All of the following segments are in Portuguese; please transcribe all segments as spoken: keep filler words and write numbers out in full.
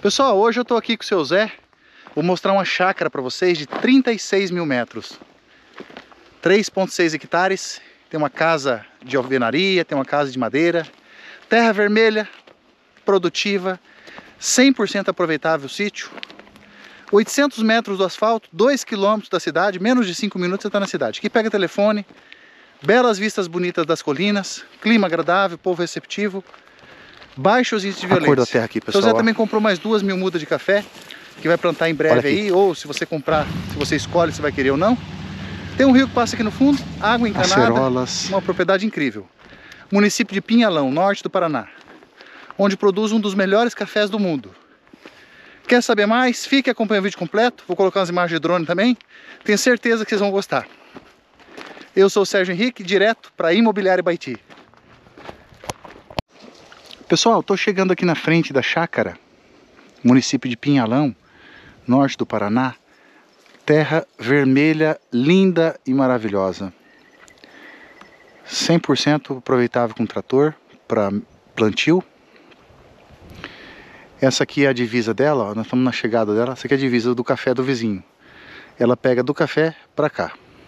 Pessoal, hoje eu estou aqui com o seu Zé. Vou mostrar uma chácara para vocês de trinta e seis mil metros. três vírgula seis hectares. Tem uma casa de alvenaria, tem uma casa de madeira. Terra vermelha, produtiva, cem por cento aproveitável o sítio. oitocentos metros do asfalto, dois quilômetros da cidade, menos de cinco minutos você está na cidade. Aqui pega telefone, belas vistas bonitas das colinas, clima agradável, povo receptivo. Baixos índices de violência. A cor da terra aqui, pessoal. O Zé também comprou mais duas mil mudas de café, que vai plantar em breve aí, ou se você comprar, se você escolhe se vai querer ou não. Tem um rio que passa aqui no fundo, água encanada, acerolas. Uma propriedade incrível. Município de Pinhalão, norte do Paraná, onde produz um dos melhores cafés do mundo. Quer saber mais? Fique e acompanhe o vídeo completo. Vou colocar umas imagens de drone também. Tenho certeza que vocês vão gostar. Eu sou o Sérgio Henrique, direto para Imobiliária Baiti. Pessoal, estou chegando aqui na frente da chácara, município de Pinhalão, norte do Paraná. Terra vermelha, linda e maravilhosa. cem por cento aproveitável com trator para plantio. Essa aqui é a divisa dela, ó, nós estamos na chegada dela. Essa aqui é a divisa do café do vizinho. Ela pega do café para cá.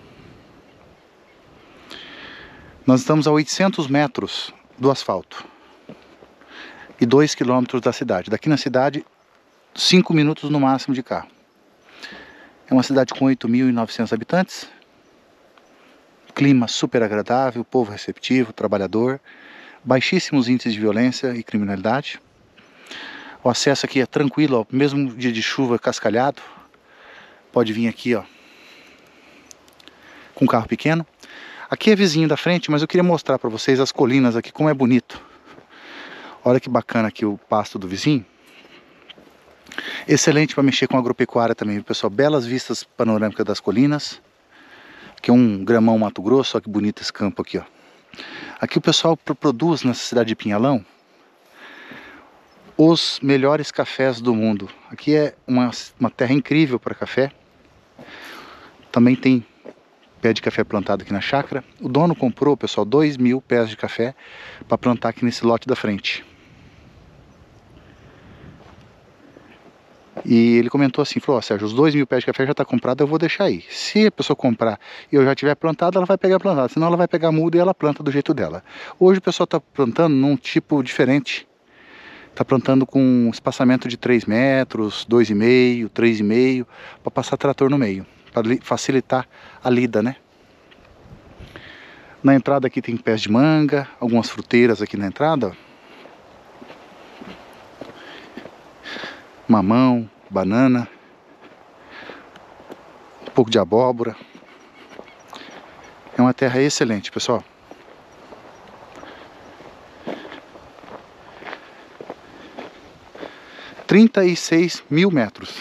Nós estamos a oitocentos metros do asfalto e dois quilômetros da cidade. Daqui na cidade, cinco minutos no máximo de carro. É uma cidade com oito mil e novecentos habitantes. Clima super agradável, povo receptivo, trabalhador. Baixíssimos índices de violência e criminalidade. O acesso aqui é tranquilo, ó, mesmo dia de chuva cascalhado. Pode vir aqui, ó, com carro pequeno. Aqui é vizinho da frente, mas eu queria mostrar para vocês as colinas aqui, como é bonito. Olha que bacana aqui o pasto do vizinho. Excelente para mexer com agropecuária também, pessoal. Belas vistas panorâmicas das colinas. Aqui é um gramão Mato Grosso, olha que bonito esse campo aqui, ó. Aqui o pessoal produz nessa cidade de Pinhalão os melhores cafés do mundo. Aqui é uma, uma terra incrível para café. Também tem pé de café plantado aqui na chácara. O dono comprou, pessoal, dois mil pés de café para plantar aqui nesse lote da frente. E ele comentou assim, falou, ó, Sérgio, os dois mil pés de café já está comprado, eu vou deixar aí. Se a pessoa comprar e eu já tiver plantado, ela vai pegar plantado. Senão ela vai pegar muda e ela planta do jeito dela. Hoje o pessoal está plantando num tipo diferente. Está plantando com um espaçamento de três metros, dois e meio, três e meio, para passar trator no meio. Para facilitar a lida, né? Na entrada aqui tem pés de manga, algumas fruteiras aqui na entrada, ó. Mamão, banana, um pouco de abóbora. É uma terra excelente, pessoal. trinta e seis mil metros.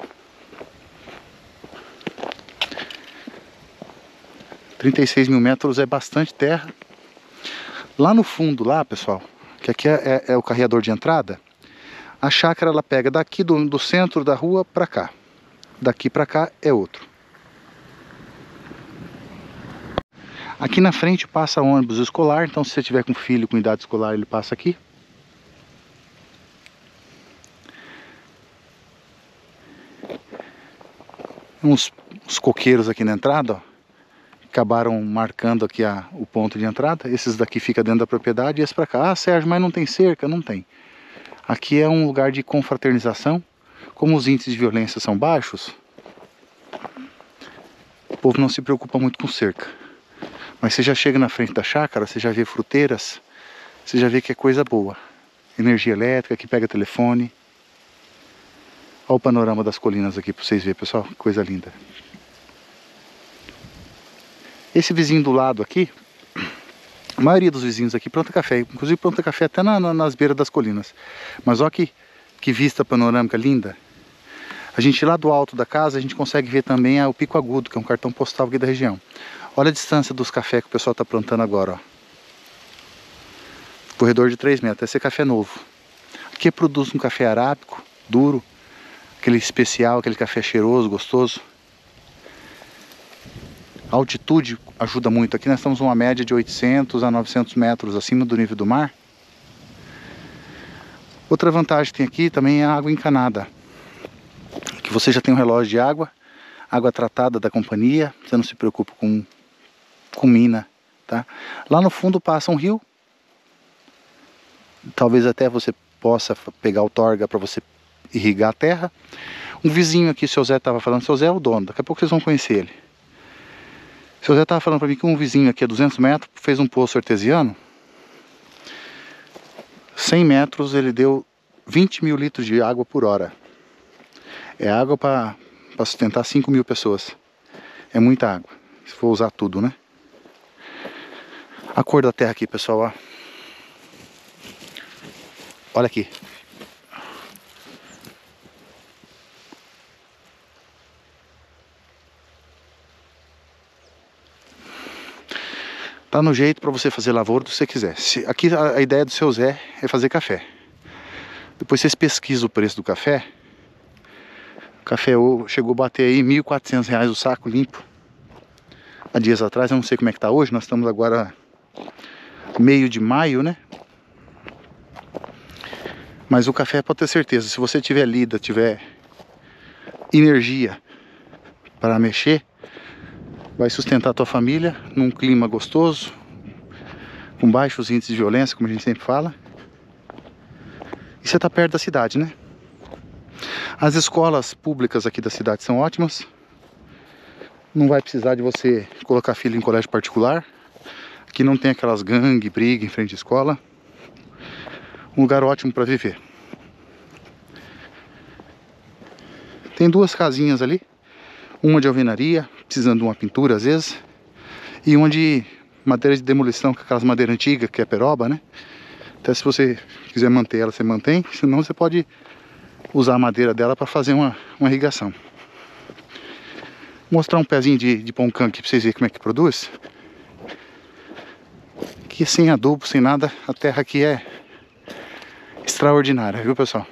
trinta e seis mil metros é bastante terra. Lá no fundo, lá, pessoal, que aqui é, é, é o carreador de entrada. A chácara ela pega daqui do, do centro da rua para cá. Daqui para cá é outro. Aqui na frente passa ônibus escolar, então se você tiver com filho com idade escolar, ele passa aqui. Uns, uns coqueiros aqui na entrada, ó, acabaram marcando aqui a, o ponto de entrada. Esses daqui ficam dentro da propriedade e esse para cá. Ah, Sérgio, mas não tem cerca? Não tem. Aqui é um lugar de confraternização. Como os índices de violência são baixos, o povo não se preocupa muito com cerca. Mas você já chega na frente da chácara, você já vê fruteiras, você já vê que é coisa boa. Energia elétrica, que pega telefone. Olha o panorama das colinas aqui para vocês verem, pessoal. Coisa linda. Esse vizinho do lado aqui, a maioria dos vizinhos aqui planta café. Inclusive planta café até na, na, nas beiras das colinas. Mas olha que, que vista panorâmica linda. A gente lá do alto da casa, a gente consegue ver também o Pico Agudo, que é um cartão postal aqui da região. Olha a distância dos cafés que o pessoal está plantando agora, ó. Corredor de três metros. Esse é café novo. Aqui produz um café arábico, duro. Aquele especial, aquele café cheiroso, gostoso. A altitude ajuda muito. Aqui nós estamos uma média de oitocentos a novecentos metros acima do nível do mar. Outra vantagem que tem aqui também é a água encanada, que você já tem um relógio de água, água tratada da companhia, você não se preocupa com, com mina, tá? Lá no fundo passa um rio, talvez até você possa pegar o torga para você irrigar a terra. Um vizinho aqui, o seu Zé estava falando, o seu Zé é o dono, daqui a pouco vocês vão conhecer ele. O seu Zé estava falando para mim que um vizinho aqui a duzentos metros fez um poço artesiano, cem metros ele deu vinte mil litros de água por hora. É água para sustentar cinco mil pessoas. É muita água, se for usar tudo, né? A cor da terra aqui, pessoal, ó. Olha aqui. Tá no jeito para você fazer lavoura do que você quiser. Se, aqui a, a ideia do seu Zé é fazer café. Depois vocês pesquisam o preço do café. O café chegou a bater aí mil e quatrocentos reais o saco limpo. Há dias atrás, eu não sei como é que tá hoje. Nós estamos agora meio de maio, né? Mas o café, pode ter certeza, se você tiver lida, tiver energia para mexer, vai sustentar a tua família num clima gostoso, com baixos índices de violência, como a gente sempre fala. E você está perto da cidade, né? As escolas públicas aqui da cidade são ótimas. Não vai precisar de você colocar filho em colégio particular. Aqui não tem aquelas gangue, briga em frente à escola. Um lugar ótimo para viver. Tem duas casinhas ali. Uma de alvenaria, precisando de uma pintura às vezes. E uma de madeira de demolição, com aquelas madeiras antigas, que é peroba, né? Até se você quiser manter ela, você mantém. Senão você pode usar a madeira dela para fazer uma, uma irrigação. Vou mostrar um pezinho de, de pão-can aqui para vocês verem como é que produz. Que sem adubo, sem nada, a terra aqui é extraordinária, viu, pessoal?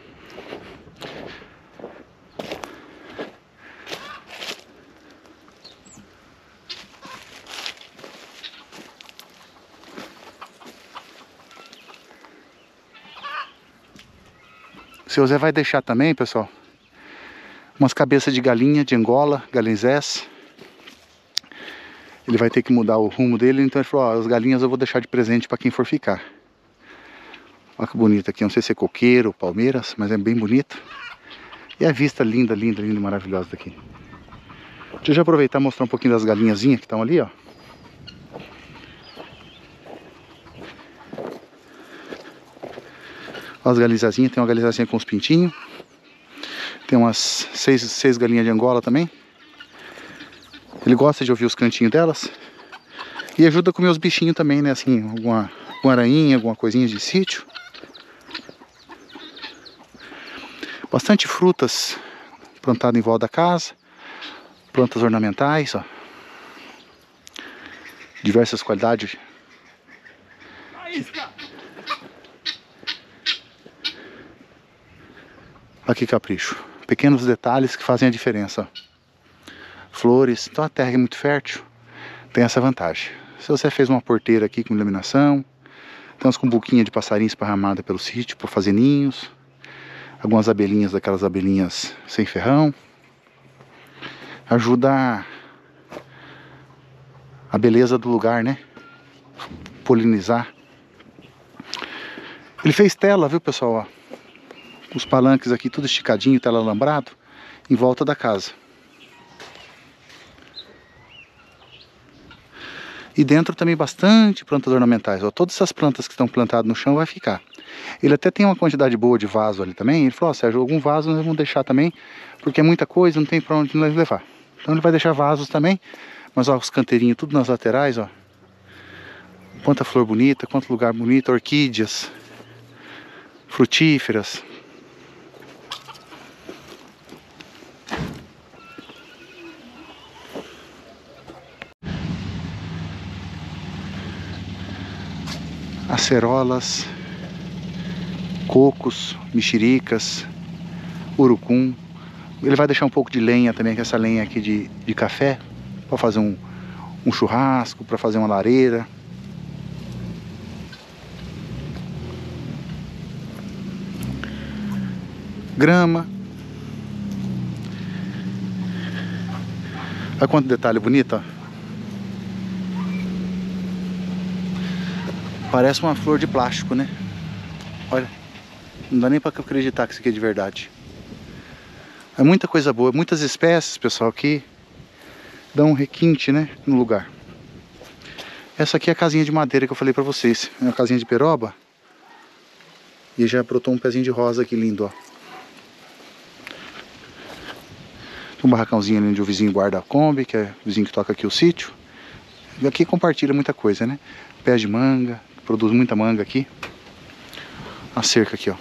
O seu Zé vai deixar também, pessoal, umas cabeças de galinha de Angola, galinzés. Ele vai ter que mudar o rumo dele, então ele falou, ó, as galinhas eu vou deixar de presente para quem for ficar. Olha que bonito aqui, não sei se é coqueiro ou palmeiras, mas é bem bonito. E a vista linda, linda, linda, maravilhosa daqui. Deixa eu já aproveitar e mostrar um pouquinho das galinhazinhas que estão ali, ó. Olha as galinhazinhas, tem uma galinhazinha com os pintinhos. Tem umas seis, seis galinhas de Angola também. Ele gosta de ouvir os cantinhos delas. E ajuda a comer os bichinhos também, né? Assim, alguma, alguma aranha, alguma coisinha de sítio. Bastante frutas plantadas em volta da casa. Plantas ornamentais, ó. Diversas qualidades. Olha que capricho. Pequenos detalhes que fazem a diferença, ó. Flores, então a terra é muito fértil, tem essa vantagem. Se você fez uma porteira aqui com iluminação, tem umas cumbuquinhas de passarinho esparramada pelo sítio para fazer ninhos, algumas abelhinhas, daquelas abelhinhas sem ferrão, ajuda a, a beleza do lugar, né? Polinizar. Ele fez tela, viu, pessoal? Ó, os palanques aqui tudo esticadinho, tela alambrado, em volta da casa. E dentro também bastante plantas ornamentais. Ó, todas essas plantas que estão plantadas no chão vai ficar. Ele até tem uma quantidade boa de vaso ali também. Ele falou, ó, Sérgio, algum vaso nós vamos deixar também, porque é muita coisa, não tem para onde nós levar. Então ele vai deixar vasos também. Mas ó, os canteirinhos tudo nas laterais, ó. Quanta flor bonita, quanto lugar bonito, orquídeas, frutíferas. Acerolas, cocos, mexericas, urucum. Ele vai deixar um pouco de lenha também, que é essa lenha aqui de, de café, para fazer um, um churrasco, para fazer uma lareira. grama. Olha quanto detalhe bonito, ó. Parece uma flor de plástico, né? Olha, não dá nem pra acreditar que isso aqui é de verdade. É muita coisa boa, muitas espécies, pessoal, que dão um requinte, né, no lugar. Essa aqui é a casinha de madeira que eu falei pra vocês. É uma casinha de peroba. E já brotou um pezinho de rosa aqui lindo, ó. Tem um barracãozinho ali onde o vizinho guarda a Kombi, que é o vizinho que toca aqui o sítio. E aqui compartilha muita coisa, né? Pés de manga, produz muita manga aqui. A cerca aqui, ó.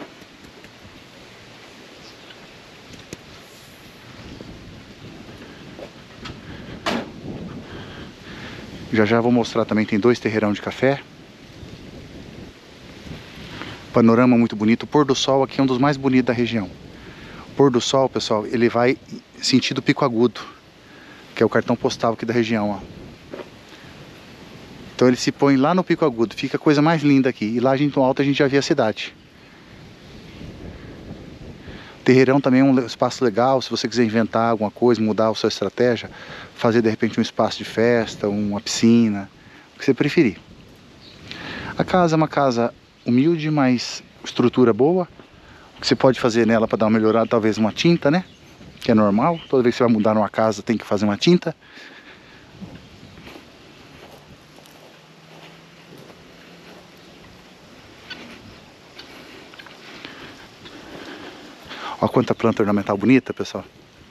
Já já vou mostrar também, tem dois terreirão de café. Panorama muito bonito. O pôr do sol aqui é um dos mais bonitos da região. O pôr do sol, pessoal, ele vai sentido Pico Agudo, que é o cartão postal aqui da região, ó. Então ele se põe lá no Pico Agudo, fica a coisa mais linda aqui. E lá a gente, no alto a gente já vê a cidade. Terreirão também é um espaço legal, se você quiser inventar alguma coisa, mudar a sua estratégia, fazer de repente um espaço de festa, uma piscina, o que você preferir. A casa é uma casa humilde, mas estrutura boa. O que você pode fazer nela para dar uma melhorada, talvez uma tinta, né? Que é normal, toda vez que você vai mudar numa casa tem que fazer uma tinta. Olha quanta planta ornamental bonita, pessoal.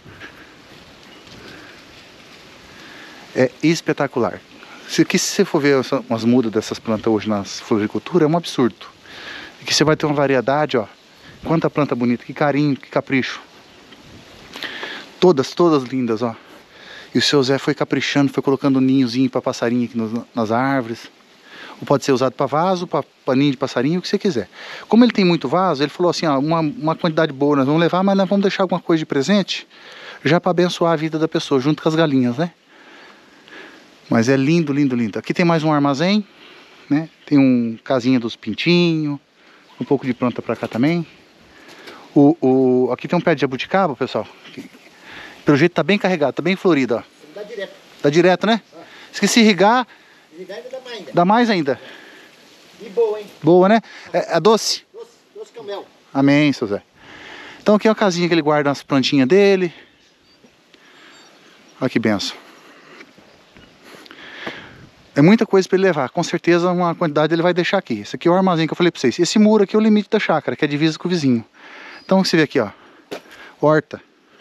É espetacular. Se, que, se você for ver umas mudas dessas plantas hoje nas floriculturas, é um absurdo. E que você vai ter uma variedade, ó. Quanta planta bonita, que carinho, que capricho. Todas, todas lindas, ó. E o seu Zé foi caprichando, foi colocando um ninhozinho para passarinho aqui nos, nas árvores. Ou pode ser usado para vaso, para paninho de passarinho, o que você quiser. Como ele tem muito vaso, ele falou assim, ó, uma, uma quantidade boa nós vamos levar, mas nós vamos deixar alguma coisa de presente, já para abençoar a vida da pessoa, junto com as galinhas, né? Mas é lindo, lindo, lindo. Aqui tem mais um armazém, né? Tem um casinha dos pintinhos, um pouco de planta para cá também. O, o, aqui tem um pé de jabuticaba, pessoal. Que, pelo jeito tá bem carregado, tá bem florido, ó. Dá direto. Dá direto, né? Ah. Esqueci de irrigar. Irrigar ainda dá mais ainda. Dá mais ainda. E boa, hein? Boa, né? É, é doce? Doce, doce com mel. Amém, seu Zé. Então aqui é uma casinha que ele guarda as plantinhas dele. Olha que benção. É muita coisa para ele levar. Com certeza uma quantidade ele vai deixar aqui. Esse aqui é o armazém que eu falei para vocês. Esse muro aqui é o limite da chácara, que é a divisa com o vizinho. Então você vê aqui, ó. Horta.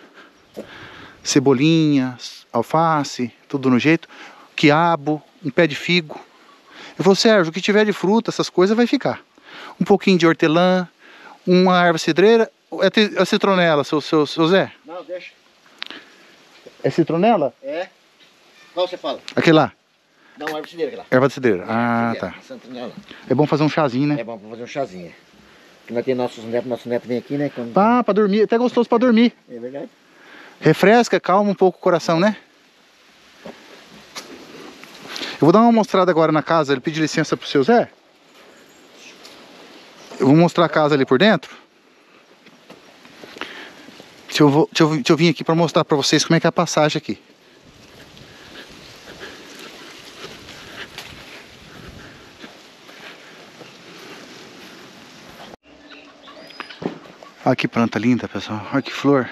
Cebolinha, alface, tudo no jeito. Quiabo, um pé de figo. Eu falei, Sérgio, o que tiver de fruta, essas coisas vai ficar. Um pouquinho de hortelã, uma erva cidreira. É a citronela, seu, seu, seu Zé? Não, deixa. É citronela? É. Qual você fala? Aquele lá. Não, erva cidreira lá. Erva cidreira. Ah, tá. É bom fazer um chazinho, né? É bom pra fazer um chazinho. Porque nós temos nossos netos, nosso neto vem aqui, né? Quando... Ah, pra dormir. Até gostoso pra dormir. É verdade. Refresca, calma um pouco o coração, né? Eu vou dar uma mostrada agora na casa. Ele pediu licença pro seu Zé. Eu vou mostrar a casa ali por dentro. Deixa eu, vou, deixa eu, deixa eu vir aqui pra mostrar pra vocês como é que é a passagem aqui. Olha que planta linda, pessoal. Olha que flor.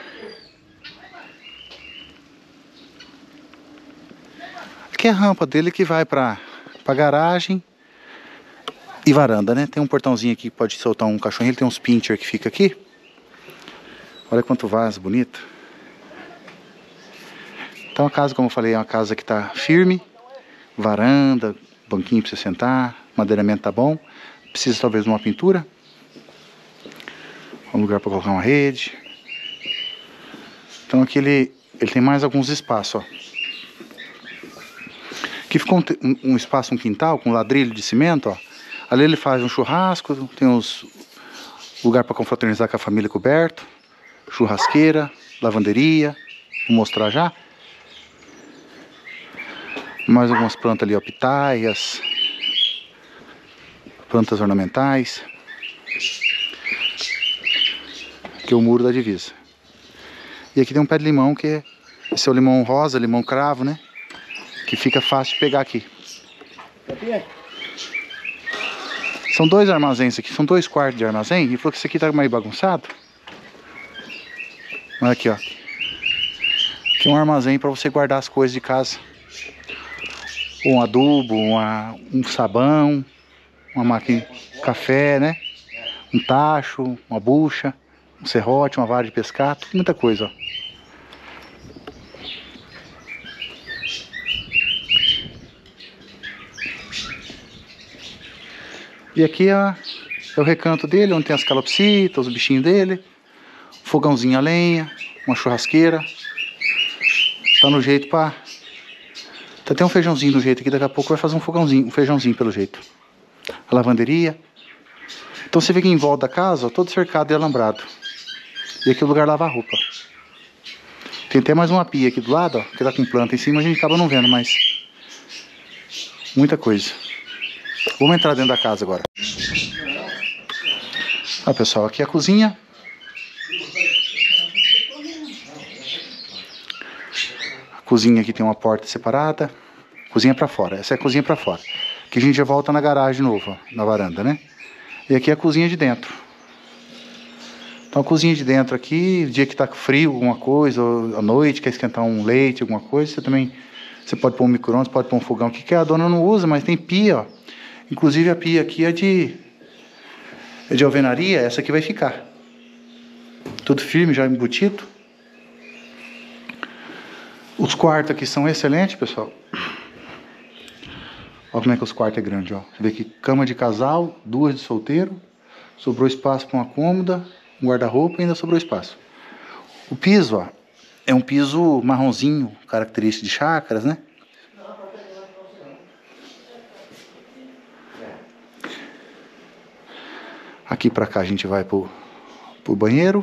Aqui é a rampa dele que vai para a garagem e varanda, né? Tem um portãozinho aqui que pode soltar um cachorrinho. Ele tem uns pincher que fica aqui. Olha quanto vaso bonito. Então a casa, como eu falei, é uma casa que está firme. Varanda, banquinho para você sentar. Madeiramento tá bom. Precisa talvez de uma pintura. Um lugar para colocar uma rede. Então aqui ele, ele tem mais alguns espaços, ó. Aqui ficou um, um espaço, um quintal com ladrilho de cimento, ó. Ali ele faz um churrasco, tem uns lugar para confraternizar com a família coberto, churrasqueira, lavanderia, vou mostrar já. Mais algumas plantas ali, ó, pitaias, plantas ornamentais. que é o muro da divisa. E aqui tem um pé de limão que é, esse é o limão rosa, limão cravo, né? Que fica fácil de pegar aqui. São dois armazéns aqui, são dois quartos de armazém. E falou que isso aqui tá meio bagunçado. Olha aqui, ó. Aqui é um armazém para você guardar as coisas de casa. Um adubo, uma, um sabão, uma máquina de café, né? Um tacho, uma bucha, um serrote, uma vara de pescar, tudo, muita coisa, ó. E aqui é, é o recanto dele, onde tem as calopsitas, os bichinhos dele. Um fogãozinho a lenha, uma churrasqueira. Tá no jeito pra... Tá até um feijãozinho no jeito aqui, daqui a pouco vai fazer um fogãozinho, um feijãozinho pelo jeito. A lavanderia. Então você vê que em volta da casa, ó, todo cercado de alambrado. E aqui é o lugar lavar roupa. Tem até mais uma pia aqui do lado, ó, que tá com planta em cima, a gente acaba não vendo, mas... muita coisa. Vamos entrar dentro da casa agora. Ó, pessoal, aqui é a cozinha. A cozinha aqui tem uma porta separada. Cozinha pra fora, essa é a cozinha pra fora. Aqui a gente já volta na garagem de novo, ó, na varanda, né? E aqui é a cozinha de dentro. Então a cozinha de dentro aqui, dia que tá frio, alguma coisa, ou à noite, quer esquentar um leite, alguma coisa, você também... Você pode pôr um micro-ondas, pode pôr um fogão aqui, que a dona não usa, mas tem pia, ó. Inclusive a pia aqui é de... é de alvenaria, essa aqui vai ficar. Tudo firme, já embutido. Os quartos aqui são excelentes, pessoal. Olha como é que os quartos é grande, ó. Você vê aqui, cama de casal, duas de solteiro. Sobrou espaço para uma cômoda, um guarda-roupa e ainda sobrou espaço. O piso, ó, é um piso marronzinho, característico de chácaras, né? Aqui pra cá a gente vai pro, pro banheiro.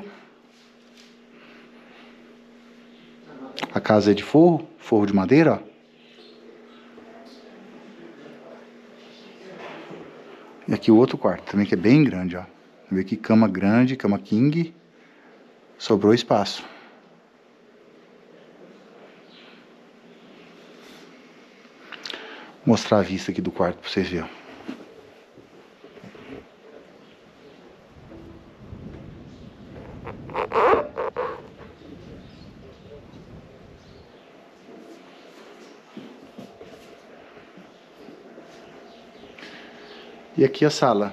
A casa é de forro, forro de madeira, ó. E aqui o outro quarto também, que é bem grande, ó. Vê aqui cama grande, cama king. Sobrou espaço. Vou mostrar a vista aqui do quarto pra vocês verem. E aqui a sala.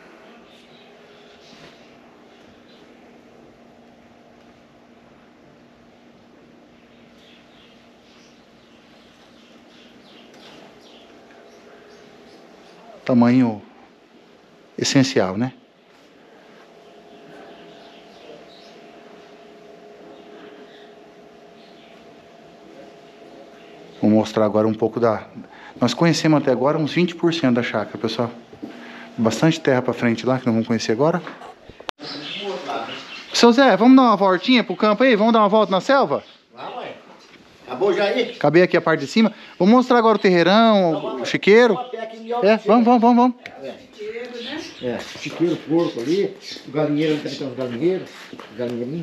Tamanho essencial, né? Vou mostrar agora um pouco da... Nós conhecemos até agora uns vinte por cento da chácara, pessoal. Bastante terra pra frente lá, que nós vamos conhecer agora. Seu Zé, vamos dar uma voltinha pro campo aí? Vamos dar uma volta na selva? Vamos, ué. Acabou já aí? Acabei aqui a parte de cima. Vamos mostrar agora o terreirão, o, o chiqueiro. É, vamos, vamos, vamos, vamos. É, é, chiqueiro, porco ali, o galinheiro, onde tem os galinheiros, galinheirinho.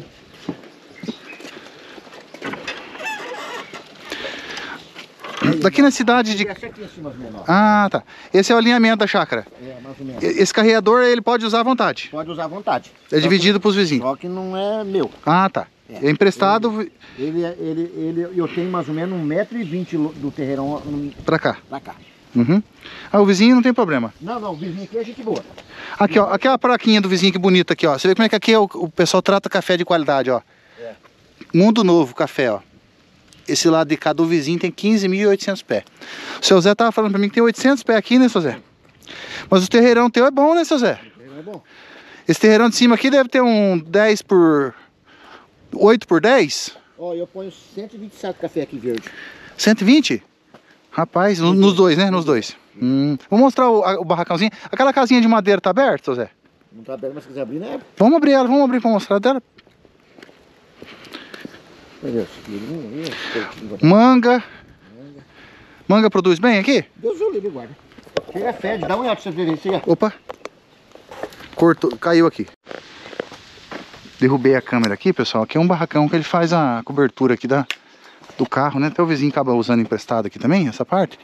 Daqui na cidade de... Ah, tá. Esse é o alinhamento da chácara. É, mais ou menos. Esse carreador, ele pode usar à vontade? Pode usar à vontade. É dividido para os vizinhos? Só que não é meu. Ah, tá. É, é emprestado... Ele, ele, ele, ele, eu tenho mais ou menos um metro e vinte do terreirão pra cá? Pra cá. Uhum. Ah, o vizinho não tem problema? Não, não, o vizinho aqui é gente boa. Aqui, ó, aqui é a plaquinha do vizinho que bonita aqui, ó. Você vê como é que aqui é o, o pessoal trata café de qualidade, ó. É. Mundo Novo Café, ó. Esse lado de cá do vizinho tem quinze mil e oitocentos pés. O seu Zé tava falando pra mim que tem oitocentos pés aqui, né, seu Zé? Mas o terreirão teu é bom, né, seu Zé? O terreirão é bom. Esse terreirão de cima aqui deve ter um dez por... oito por dez? Ó, eu ponho cento e vinte sacos de café aqui verde. cento e vinte? Rapaz, no, nos dois, né? Nos dois. Hum. Vou mostrar o, a, o barracãozinho. Aquela casinha de madeira tá aberta, seu Zé? Não tá aberta, mas se quiser abrir, né? Vamos abrir ela, vamos abrir pra mostrar dela. Manga. Manga produz bem aqui? Deus o livre, guarda. Chega fede, dá uma olhada pra você ver isso aí. Opa. Cortou, caiu aqui. Derrubei a câmera aqui, pessoal. Aqui é um barracão que ele faz a cobertura aqui da, do carro, né? Até o vizinho acaba usando emprestado aqui também, essa parte.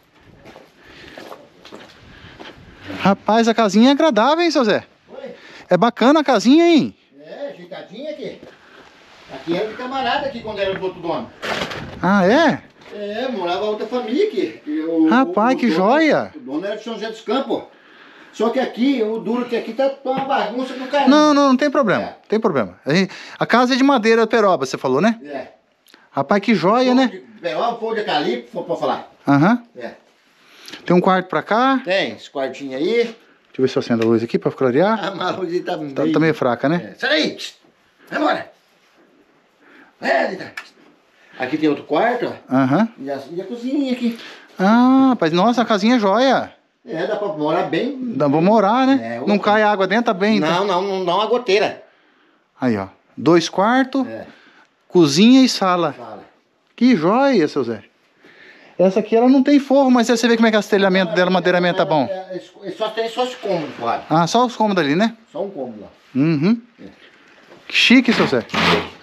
Rapaz, a casinha é agradável, hein, seu Zé? Oi? É bacana a casinha, hein? É, ajeitadinha aqui. Aqui era de camarada aqui quando era do outro dono. Ah, é? É, morava outra família aqui. O, Rapaz, o, o que dono, joia! O dono era de São José dos Campos. Só que aqui, o duro que aqui tá uma bagunça do caramba. Não, não, não tem problema. É. Tem problema. A, gente, a casa é de madeira peroba, você falou, né? É. Rapaz, que joia, né? Peroba, pôr de calipso, pode falar. Aham. Uhum. É. Tem um quarto pra cá. Tem, esse quartinho aí. Deixa eu ver se eu acendo a luz aqui pra clarear. Ah, mas a luz tá meio... Tá, tá meio fraca, né? É. Sai daí! Vai embora! Vai, Eita. Aqui tem outro quarto, ó. Aham. E a, e a cozinha aqui. Ah, rapaz, nossa, a casinha é joia. É, dá pra morar bem. Dá pra morar, né? É, não o- cai água dentro, tá bem. Não, Então. não, não dá uma goteira. Aí, ó. Dois quartos, É, cozinha e sala. fala. Que joia, seu Zé. Essa aqui, ela não tem forro, mas você vê como é que é o telhamento dela, o madeiramento tá bom. É, é, é, só tem só os cômodos, claro. Ah, só os cômodos ali, né? Só um cômodo lá. Uhum. Que chique, seu Zé.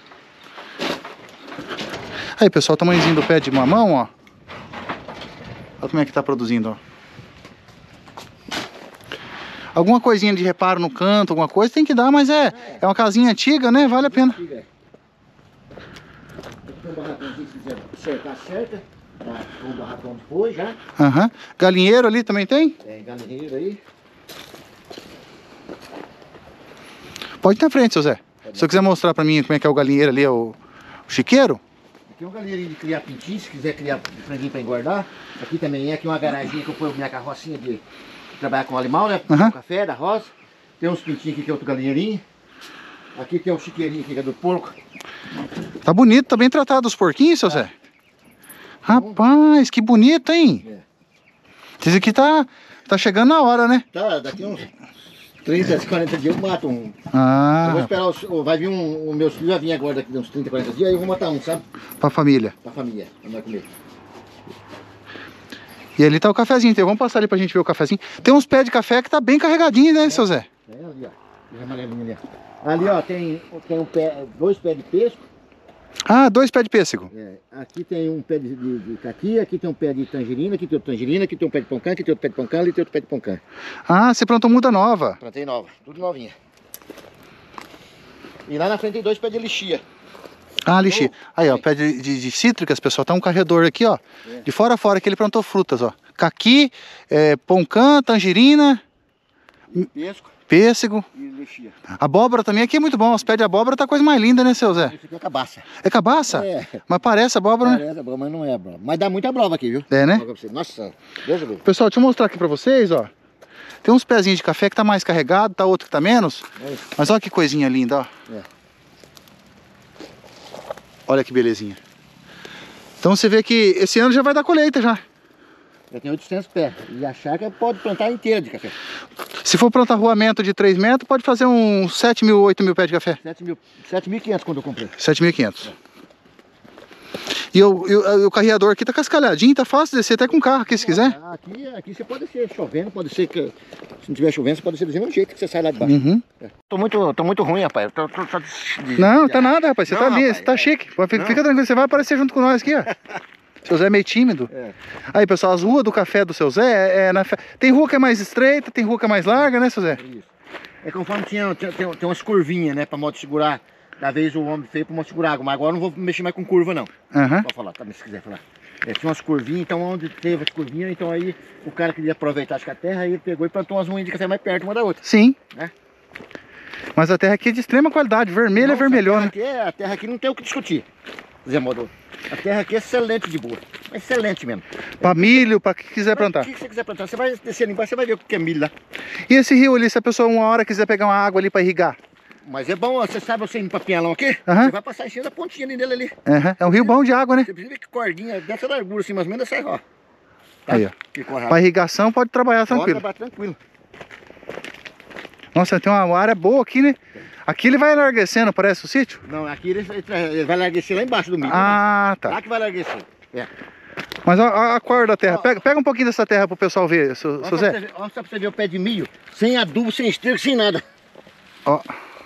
Aí, pessoal, o tamanhozinho do pé de mamão, ó. Olha como é que tá produzindo, ó. Alguma coisinha de reparo no canto, alguma coisa tem que dar, mas é, é uma casinha antiga, né? Vale a pena. Aqui tem um barracãozinho, se quiser cercar, cerca. Tá, o barracão depois já. Aham. Galinheiro ali também tem? Tem galinheiro aí. Pode ir na frente, seu Zé. Se você quiser mostrar pra mim como é que é o galinheiro ali, é o, o chiqueiro. Aqui é um galinheirinho de criar pintinho, se quiser criar franguinho pra engordar. Aqui também é aqui uma garaginha que eu ponho minha carrocinha de, de trabalhar com animal, né? Uhum. Com café, da roça. Tem uns pintinhos aqui que é outro galinheirinho. Aqui tem um chiqueirinho aqui que é do porco. Tá bonito, tá bem tratado os porquinhos, seu Zé. Rapaz, que bonito, hein? É. Esse aqui tá, tá chegando na hora, né? Tá, daqui uns trinta, quarenta dias eu mato um. Eu vou Ah, esperar, os, vai vir um, o meu filho vai vir agora daqui uns trinta, quarenta dias, aí eu vou matar um, sabe? pra família. Pra família, pra nós comer. E ali tá o cafezinho, então vamos passar ali pra gente ver o cafezinho. Tem uns pés de café que tá bem carregadinho, né, seu Zé? É ali, ó. Tem amarelinho ali, ó. Ali, ó, tem, tem um pé, dois pés de pesco. Ah, dois pés de pêssego. É, aqui tem um pé de, de, de caqui, aqui tem um pé de tangerina, aqui tem outro tangerina, aqui tem um pé de poncã, aqui tem outro pé de poncã, ali tem outro pé de poncã. Ah, você plantou muda nova. Plantei nova, tudo novinha. E lá na frente tem dois pés de lixia. Ah, lixia. Aí, ó, pé de, de, de cítricas, pessoal. Tá um carredor aqui, ó. É. De fora a fora que ele plantou frutas, ó. Caqui, é, poncã, tangerina, Pesco pêssego. e lixia. Abóbora também aqui é muito bom. Os pés de abóbora tá a coisa mais linda, né, seu Zé? Isso aqui é cabaça. É cabaça? É. Mas parece abóbora, né? Parece broma, mas não é broma. Mas dá muita broma aqui, viu? É, né? Nossa, Deus do Pessoal, deixa eu mostrar aqui pra vocês, ó. Tem uns pezinhos de café que tá mais carregado, tá outro que tá menos. É. Mas olha que coisinha linda, ó. É. Olha que belezinha. Então você vê que esse ano já vai dar colheita já. Já tem oitocentos pés. E a chácara pode plantar inteira de café. Se for plantar roamento de três metros, pode fazer uns sete mil, oito mil pés de café. sete mil e quinhentos quando eu comprei. sete mil e quinhentos. E o, e o, o carreador aqui tá cascalhadinho, tá fácil de descer até com carro aqui se quiser. Ah, Aqui, aqui você pode ser chovendo, pode ser que... Se não tiver chovendo, você pode ser do mesmo jeito que você sai lá de baixo. Uhum. É. Tô, muito, tô muito ruim, rapaz. Tô, tô, tô de- Não, tá nada, rapaz. Você Não, tá ali, rapaz, você tá é. chique. Fica, Não. fica tranquilo, você vai aparecer junto com nós aqui, ó. Seu Zé é meio tímido. É. Aí, pessoal, as ruas do café do seu Zé é, é na... Tem rua que é mais estreita, tem rua que é mais larga, né, seu Zé? Isso. É conforme tinha, tinha, tem, tem umas curvinhas, né, pra moto segurar. Da vez o homem fez pra moto segurar água, mas agora eu não vou mexer mais com curva, não. Aham. Pode falar, tá, se quiser falar. É, tinha umas curvinhas, então onde teve as curvinhas, então aí o cara queria aproveitar acho que a terra, aí ele pegou e plantou umas ruínas de café mais perto uma da outra. Sim. Né? Mas a terra aqui é de extrema qualidade, vermelha é Nossa, vermelhona. A terra, aqui é, a terra aqui não tem o que discutir, Zé Modô. A terra aqui é excelente de boa, excelente mesmo. Pra milho, pra que quiser Mas plantar. O que você quiser plantar, você vai descer ali embaixo, você vai ver o que é milho lá. E esse rio ali, se a pessoa uma hora quiser pegar uma água ali pra irrigar? Mas é bom, você sabe você indo pra Pinhalão aqui? Aham. Você vai passar em cima da pontinha ali dele ali. Aham. É um rio bom de água, né? Você precisa ver que cordinha dessa largura assim, mais ou menos dessa aí, ó. Tá? Aí, ó. Que corre Pra irrigação pode trabalhar tranquilo. Pode trabalhar tranquilo. Nossa, tem uma área boa aqui, né? Aqui ele vai larguecendo, parece o sítio? Não, aqui ele, ele vai larguecer lá embaixo do milho. Ah, Né? tá. Lá que vai larguecer. É. Mas a, a cor da terra, Ó. pega, pega um pouquinho dessa terra pro pessoal ver, seu, Olha seu só, Zé. pra você ver- olha só pra você ver o pé de milho, sem adubo, sem esterco, sem nada. Ó.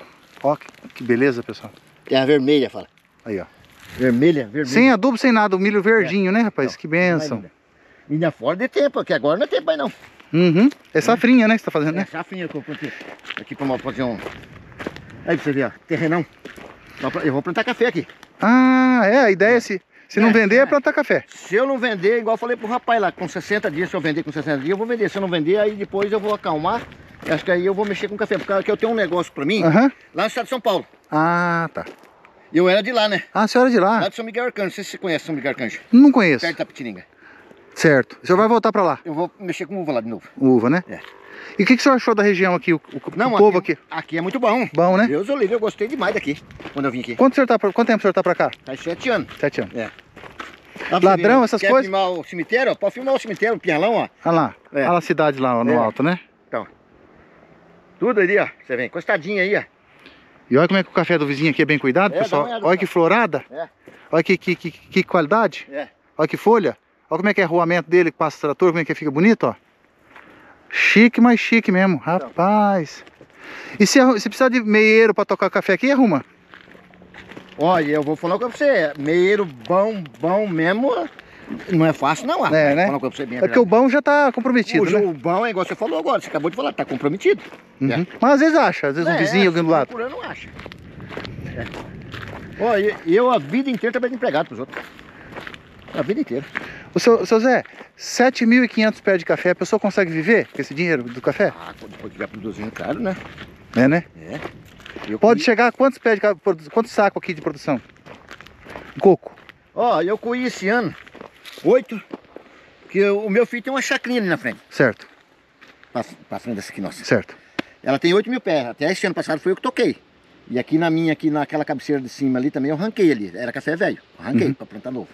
Ó, que, que beleza, pessoal. É a vermelha, fala. Aí, ó. Vermelha, vermelha. Sem adubo, sem nada, o milho verdinho, é. né, rapaz? Não, que benção. Ainda fora de tempo, porque agora não é tempo mais não. Uhum. É safrinha, né, que você tá fazendo, é, né? É safrinha que eu plantei. Aqui pra fazer um... Aí pra você ver, ó, terrenão. Eu vou plantar café aqui. Ah, é, a ideia é se, se não é, vender é. é plantar café. Se eu não vender, igual eu falei pro rapaz lá, com sessenta dias, se eu vender com sessenta dias, eu vou vender. Se eu não vender, aí depois eu vou acalmar. Acho que aí eu vou mexer com café, porque eu tenho um negócio pra mim, uhum. lá no estado de São Paulo. Ah, tá. Eu era de lá, né? Ah, a senhora é de lá? Lá de São Miguel Arcanjo, não sei se você conhece São Miguel Arcanjo. Não conheço. Perto da Tapetininga. Certo. O senhor vai voltar pra lá? Eu vou mexer com uva lá de novo. Uva, né? É. E o que, que o senhor achou da região aqui, o, o, não, o povo aqui, aqui? Aqui é muito bom. Bom, né? Deus o livre, eu gostei demais daqui, quando eu vim aqui. Quanto, o senhor tá, quanto tempo o senhor tá pra cá? Faz sete anos. Sete anos. É. Ladrão, ver, essas quer coisas? Quer filmar o cemitério? Ó, pode filmar o cemitério, o Pinhalão, ó. Olha lá, é. olha a cidade lá ó, no é. alto, né? Então, tudo ali, ó, você vem, encostadinho aí, ó. E olha como é que o café do vizinho aqui é bem cuidado, é, pessoal. Olha, olha que florada. É. Olha que, que, que, que qualidade. É. Olha que folha. Olha como é que é o arruamento dele, que passa o trator, como é que fica bonito, ó. Chique, mais chique mesmo, rapaz. Então. E se, se precisar de meieiro para tocar café aqui, arruma? Olha, eu vou falar com você, meieiro bom, bom mesmo, não é fácil não. É, né? Pra você bem, é porque o bom já tá comprometido, o, né? O bom é igual você falou agora, você acabou de falar, tá comprometido. Uhum. É. Mas às vezes acha, às vezes é, um vizinho, alguém do lado. Por ano não acha. É. Olha, eu a vida inteira trabalhei de empregado pros outros. A vida inteira. O seu, o seu Zé, sete mil e quinhentos pés de café, a pessoa consegue viver com esse dinheiro do café? Ah, quando estiver produzindo caro, né? É, né? É. Eu Pode comi... chegar a quantos pés de café, quantos sacos aqui de produção? Coco. Ó, eu colhi esse ano oito, que eu, o meu filho tem uma chacrinha ali na frente. Certo. Passando dessa aqui, nossa. Certo. Ela tem oito mil pés, até esse ano passado foi eu que toquei. E aqui na minha, aqui naquela cabeceira de cima ali também eu ranquei ali, era café velho. Arranquei uhum. para plantar novo.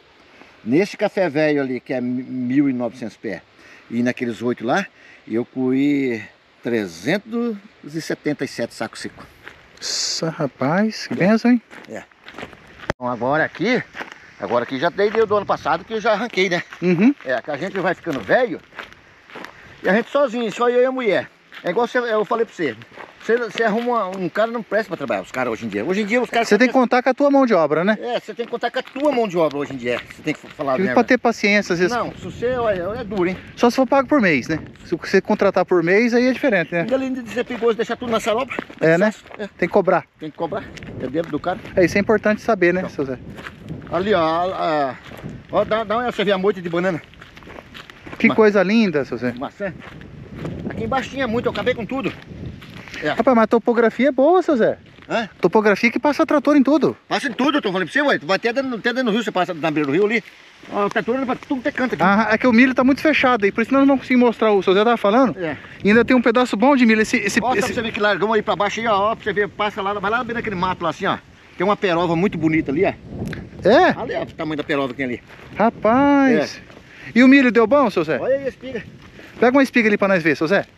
Nesse café velho ali, que é mil e novecentos pés, e naqueles oito lá, eu colhi trezentos e setenta e sete sacos secos. Nossa, rapaz, que benção, hein? É. Então agora aqui, agora aqui já dei do ano passado que eu já arranquei, né? Uhum. É, que a gente vai ficando velho, e a gente sozinho, só eu e a mulher. É igual você, eu falei pra você. Você, você arruma um cara, não presta pra trabalhar, os caras hoje em dia. Hoje em dia os caras... Você tem que contar com a tua mão de obra, né? É, você tem que contar com a tua mão de obra hoje em dia. Você tem que falar mesmo. Pra ter paciência, às vezes... Não, se você, olha, é duro, hein? Só se for pago por mês, né? Se você contratar por mês, aí é diferente, né? E além de ser perigoso deixar tudo na salobra... É, né? É. Tem que cobrar. Tem que cobrar, é dentro do cara. É, isso é importante saber, né, então, seu Zé? Ali, ó, a, a, ó dá, dá uma, você vê a moita de banana. Que Ma... coisa linda, seu Zé. Maçã. Aqui embaixo tinha muito, eu acabei com tudo. É. Rapaz, mas a topografia é boa, seu Zé. Hã? Topografia que passa trator em tudo. Passa em tudo, eu tô falando pra você, ué. Tu vai até dentro, até dentro do rio, você passa na beira do rio ali. Ó, o trator vai tudo ter canto aqui. Ah, é que o milho tá muito fechado aí, por isso nós não vamos conseguir mostrar, o seu Zé tava falando. É. E ainda tem um pedaço bom de milho. Esse, esse, ó, esse... pra você ver que largamos aí pra baixo aí, ó, ó, pra você ver, passa lá, vai lá bem naquele mato lá assim, ó. Tem uma perova muito bonita ali, ó. É? Ali, ó, o tamanho da perova que tem ali. Rapaz. É. E o milho deu bom, seu Zé? Olha aí a espiga. Pega uma espiga ali pra nós ver, seu Zé.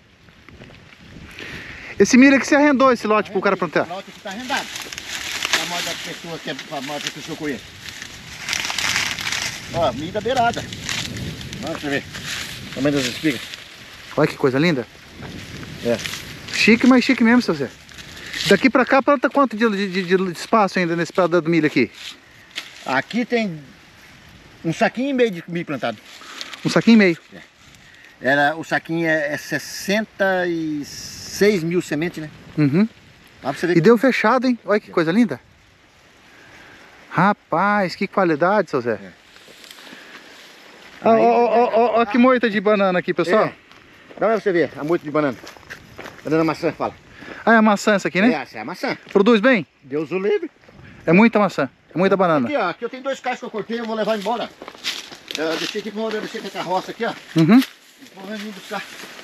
Esse milho aqui você arrendou esse lote pro cara plantar? Esse lote aqui tá arrendado. A maior das pessoas que é a maior das pessoas que eu conheço. Ó, milho da beirada. Olha pra você ver. O tamanho das espigas. Olha que coisa linda. É. Chique, mas chique mesmo, seu Zé. Daqui pra cá planta quanto de, de, de, de espaço ainda nesse pedaço do milho aqui? Aqui tem um saquinho e meio de milho plantado. Um saquinho e meio? É. Era, o saquinho é, é sessenta e seis mil sementes, né? Uhum. Lá pra você ver e que... deu fechado, hein? Olha que coisa linda. Rapaz, que qualidade, seu Zé. Olha é. ah, que moita de banana aqui, pessoal. É. Dá pra você ver a moita de banana. Banana maçã, fala. Ah, é a maçã essa aqui, né? É, essa é a maçã. Produz bem? Deus o livre. É muita maçã, é muita banana. Aqui, ó, aqui eu tenho dois cachos que eu cortei, eu vou levar embora. Eu deixei aqui, eu deixei com a carroça aqui, ó. Uhum. Vou vir buscar.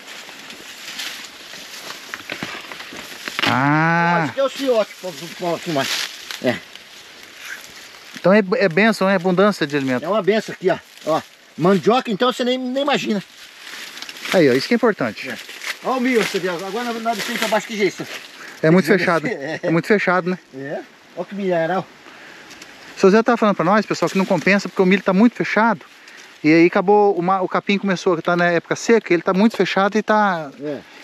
Ah. Esse aqui é o ciote, pode filmar. É. Então é, é benção, é abundância de alimento. É uma benção aqui, ó. Ó. Mandioca, então você nem, nem imagina. Aí, ó, isso que é importante. É. Ó o milho, você vê, agora nós descemos pra baixo que jeito. É muito fechado, é. é muito fechado, né? É. Olha que mineral. O seu Zé tá falando pra nós, pessoal, que não compensa porque o milho tá muito fechado. E aí acabou, o, o capim começou a estar na época seca, ele tá muito fechado e tá... É.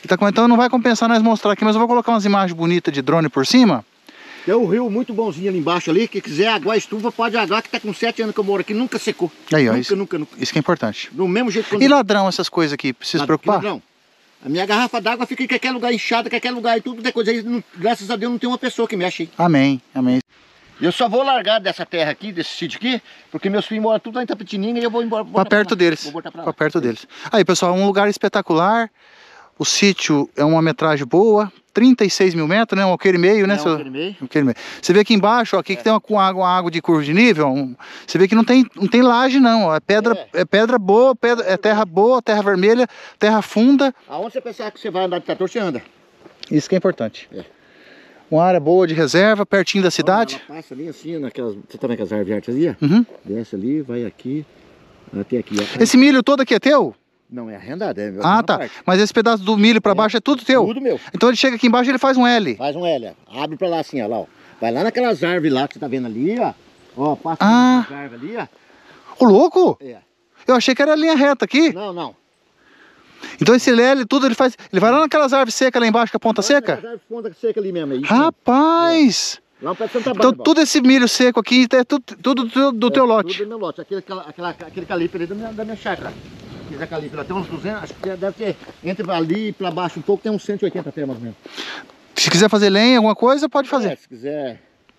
E tá, então não vai compensar nós mostrar aqui, mas eu vou colocar umas imagens bonitas de drone por cima. Tem um rio muito bonzinho ali embaixo ali, que quiser aguar estufa, pode aguar, que tá com sete anos que eu moro aqui, nunca secou. Aí, ó, nunca, isso, nunca, nunca. Isso que é importante. Do mesmo jeito quando... E ladrão, essas coisas aqui, precisa se preocupar? Ladrão. A minha garrafa d'água fica em qualquer lugar inchada, qualquer lugar e tudo, depois aí, não, graças a Deus, não tem uma pessoa que mexe aí. Amém, amém. Eu só vou largar dessa terra aqui, desse sítio aqui, porque meus filhos moram tudo lá em Tapetininga e eu vou embora. Pra perto deles, pra perto deles. Aí, pessoal, um lugar espetacular. O sítio é uma metragem boa, trinta e seis mil metros, né? Um alqueire e meio, né? É, um alqueire e meio. Um alqueire e meio. Você vê aqui embaixo, ó, aqui é. que tem uma, uma, água, uma água de curva de nível, um, você vê que não tem, não tem laje não, ó, é pedra, é. é pedra boa, pedra, é terra boa, terra vermelha, terra funda. Aonde você pensar que você vai andar de trator, você anda. Isso que é importante. É. Uma área boa de reserva, pertinho da cidade. Ela passa ali assim, naquelas, você tá vendo aquelas árvores verdes ali? Uhum. Desce ali, vai aqui, até aqui. Esse milho todo aqui é teu? Não, é arrendado, é meu. Ah, tá. Parte. Mas esse pedaço do milho pra é, baixo é tudo teu? Tudo meu. Então ele chega aqui embaixo e ele faz um L. Faz um L, ó. Abre pra lá assim, ó, lá, ó. Vai lá naquelas árvores lá que você tá vendo ali, ó. Ó, passa ah. naquelas árvores ali, ó. Ô, louco? É. Eu achei que era linha reta aqui. Não, não. Então esse L, tudo ele faz... Ele vai lá naquelas árvores secas lá embaixo, com a ponta vai seca? Naquelas árvores ponta seca ali mesmo, aí. Rapaz! É. Lá perto de Santa Então Bárbara, tudo esse milho seco aqui é tudo, tudo do, do é, teu lote? Tudo do meu lote. Aquele, aquela, aquele calife ali da minha, da minha chácara. Aquele calife lá tem uns duzentos, acho que deve ter, entre ali e pra baixo um pouco, tem uns cento e oitenta pés mais ou menos. Se quiser fazer lenha, alguma coisa, pode fazer. É, se quiser...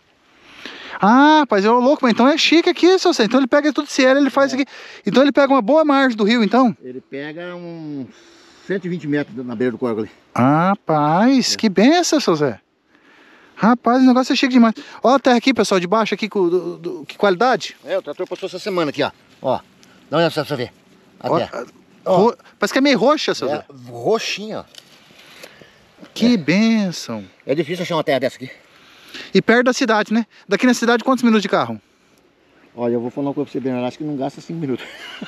Ah, rapaz, eu louco, mas então é chique aqui, seu Zé. Então ele pega tudo esse L, ele faz é. aqui. Então ele pega uma boa margem do rio, então? Ele pega uns cento e vinte metros na beira do córrego ali. Rapaz, é. que benção, seu Zé. Rapaz, o negócio é chique demais. Olha a terra aqui, pessoal, de baixo aqui, com, do, do, que qualidade. É, o trator passou essa semana aqui, ó. Ó, dá uma olhada pra você ver. A ó, terra. Ó. Parece que é meio roxa, seu é, Zé. Roxinha, ó. Que é. benção. É difícil achar uma terra dessa aqui. E perto da cidade, né? Daqui na cidade, quantos minutos de carro? Olha, eu vou falar uma coisa pra você, Bernardo, acho que não gasta cinco minutos.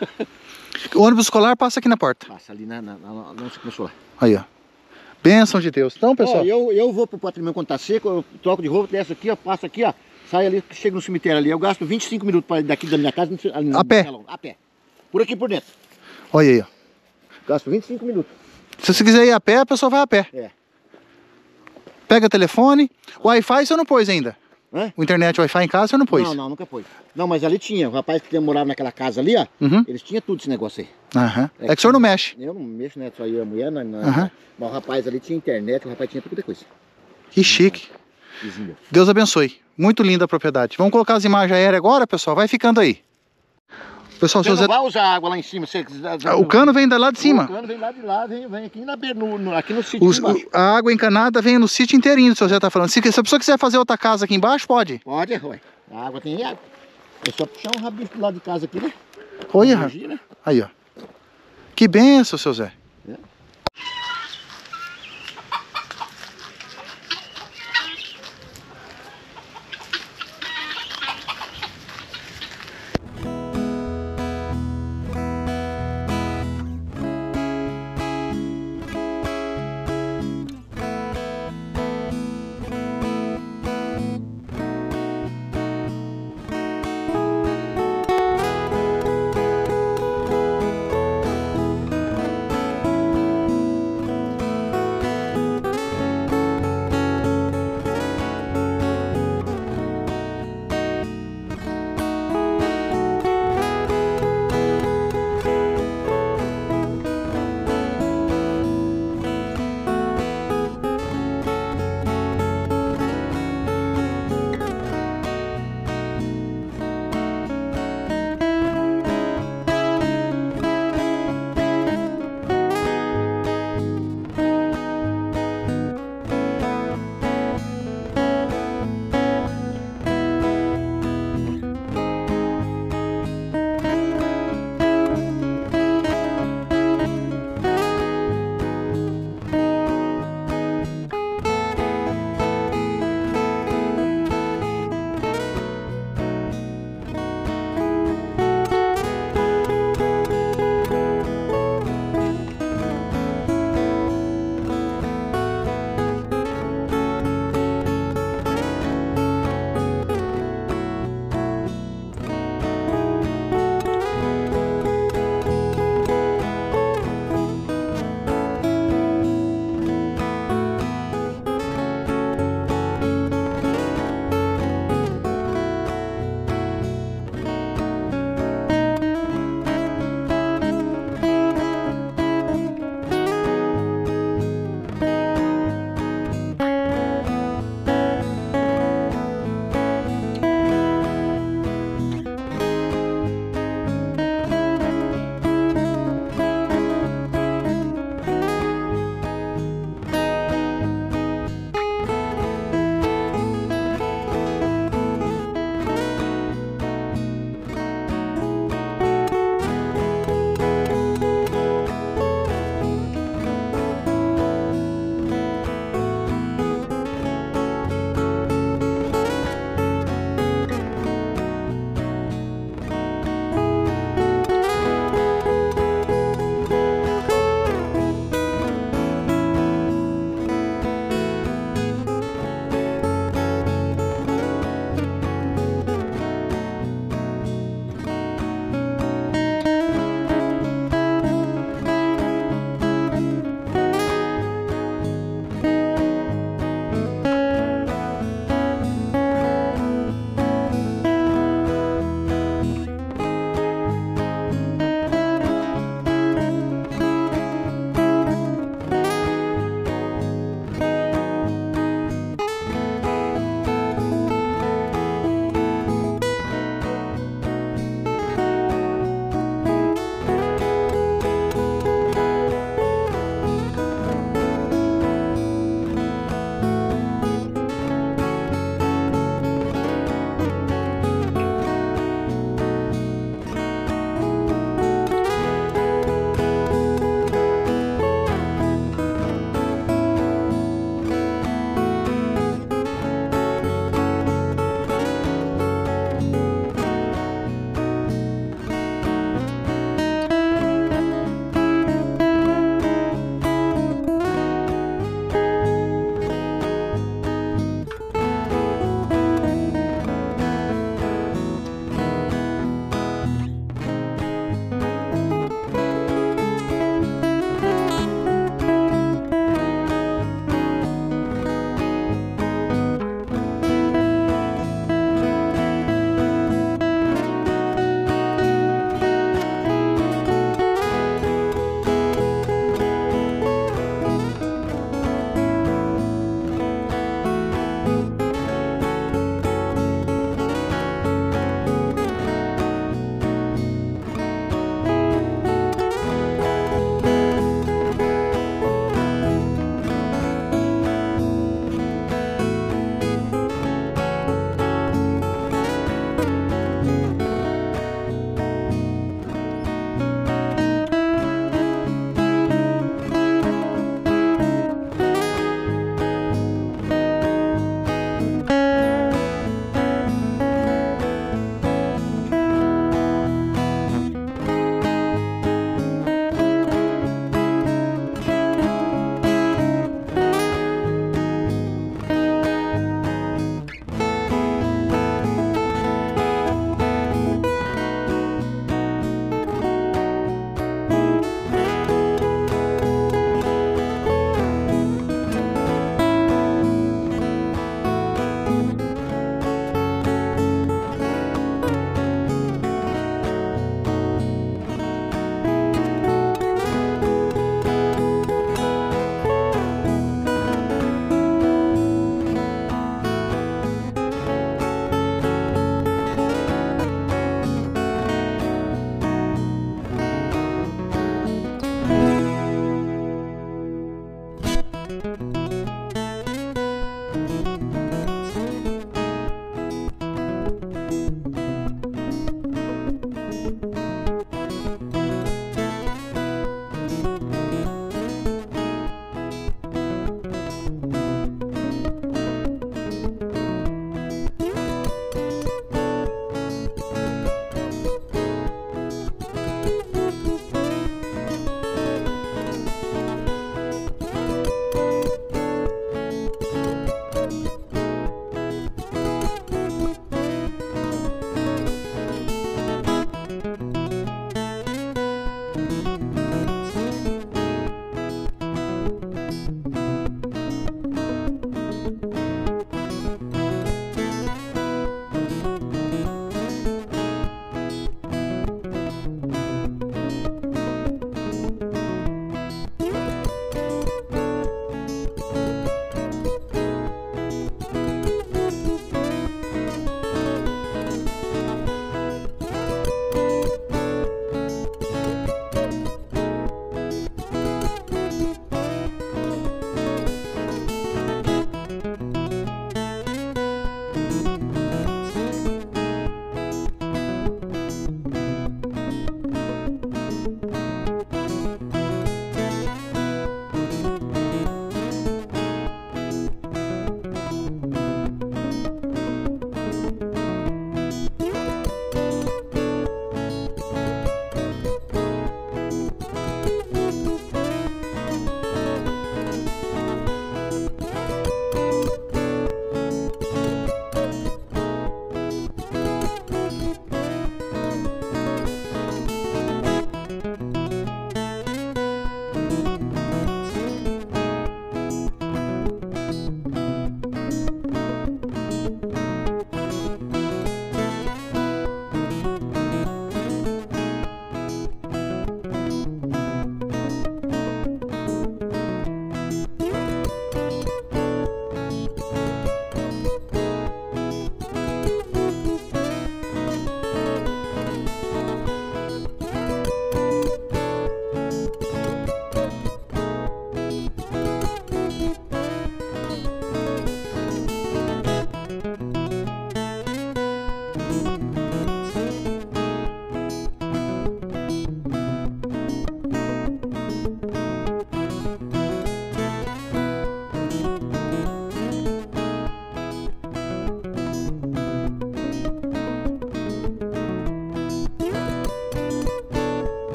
O ônibus escolar passa aqui na porta. Passa ali na, na, na, na onde você começou lá. Aí, ó. Bênção de Deus. Então, pessoal... Ó, eu, eu vou pro patrimônio quando tá seco, eu troco de roupa, desço aqui, ó, passo aqui, ó, sai ali, chego no cemitério ali. Eu gasto vinte e cinco minutos pra, daqui da minha casa. Ali, a pé? Salão, a pé. Por aqui por dentro. Olha aí, ó. Gasto vinte e cinco minutos. Se você quiser ir a pé, a pessoa vai a pé. É. Pega telefone. O Wi-Fi você não pôs ainda? Hã? O internet, o Wi-Fi em casa você não pôs? Não, não, nunca pôs. Não, mas ali tinha. O rapaz que morava naquela casa ali, ó. Uhum. Eles tinham tudo esse negócio aí. Aham. É, é que o senhor não mexe. Eu não mexo, né? Só eu e a mulher. Não, não, uhum. Mas o rapaz ali tinha internet, o rapaz tinha tudo de coisa. Que chique. Vizinho. Deus abençoe. Muito linda a propriedade. Vamos colocar as imagens aéreas agora, pessoal? Vai ficando aí. Pessoal, você não Zé... vai usar água lá em cima. Você... O cano vem lá de cima. O cano vem lá de lá, vem, vem aqui, na, no, no, aqui no sítio. Os, o, a água encanada vem no sítio inteirinho, se você tá falando. Se, se a pessoa quiser fazer outra casa aqui embaixo, pode? Pode, ué. A água tem água. É só puxar um rabisco do lado de casa aqui, né? Olha, né? Aí, ó. Que benção, seu Zé. É.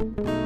Música